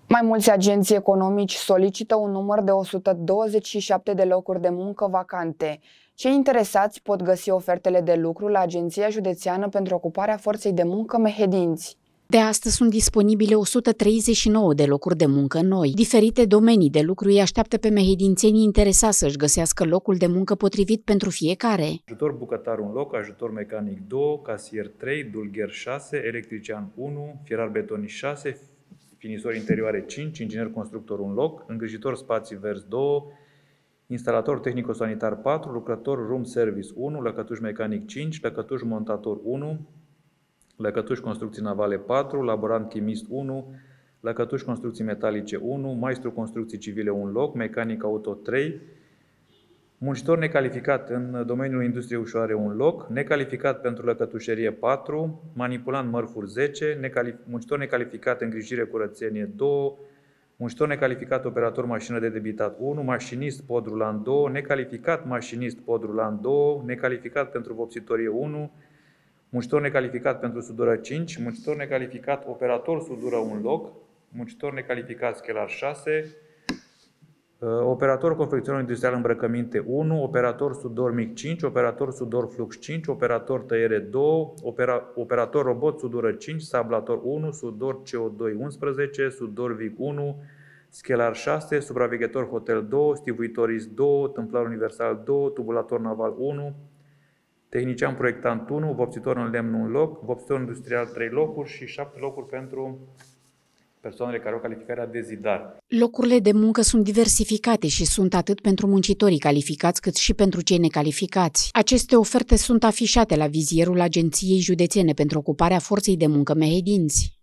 Mai mulți agenți economici solicită un număr de 127 de locuri de muncă vacante. Cei interesați pot găsi ofertele de lucru la Agenția Județeană pentru Ocuparea Forței de Muncă Mehedinți. De astăzi sunt disponibile 139 de locuri de muncă noi. Diferite domenii de lucru îi așteaptă pe mehedințenii interesați să-și găsească locul de muncă potrivit pentru fiecare. Ajutor bucătar 1 loc, ajutor mecanic 2, casier 3, dulgher 6, electrician 1, fierar betonist 6, finisor interioare 5, inginer constructor 1 loc, îngrijitor spații verzi 2, instalator tehnico-sanitar 4, lucrător room service 1, lăcătuș mecanic 5, lăcătuș montator 1, lăcătuș construcții navale 4, laborant chimist 1, lăcătuș construcții metalice 1, maestru construcții civile 1 loc, mecanic auto 3, muncitor necalificat în domeniul industriei ușoare 1 loc, necalificat pentru lăcătușerie 4, manipulant mărfuri 10, muncitor necalificat îngrijire curățenie 2, muncitor necalificat operator mașină de debitat 1, mașinist pod rulant 2, necalificat mașinist pod rulant 2, necalificat pentru vopsitorie 1, muncitor necalificat pentru sudură 5, muncitor necalificat operator sudură 1 loc, muncitor necalificat schelar 6, operator confecționare industrială îmbrăcăminte 1, operator sudor mic 5, operator sudor flux 5, operator tăiere 2, operator robot sudură 5, sablator 1, sudor CO2 11, sudor VIG 1, schelar 6, supraveghetor hotel 2, stivuitorist 2, tâmplar universal 2, tubulator naval 1, tehnician proiectant 1, vopsitor în lemn 1 loc, vopsitor industrial 3 locuri și 7 locuri pentru persoanele care au calificarea de zidar. Locurile de muncă sunt diversificate și sunt atât pentru muncitorii calificați cât și pentru cei necalificați. Aceste oferte sunt afișate la vizierul Agenției Județene pentru Ocuparea Forței de Muncă Mehedinți.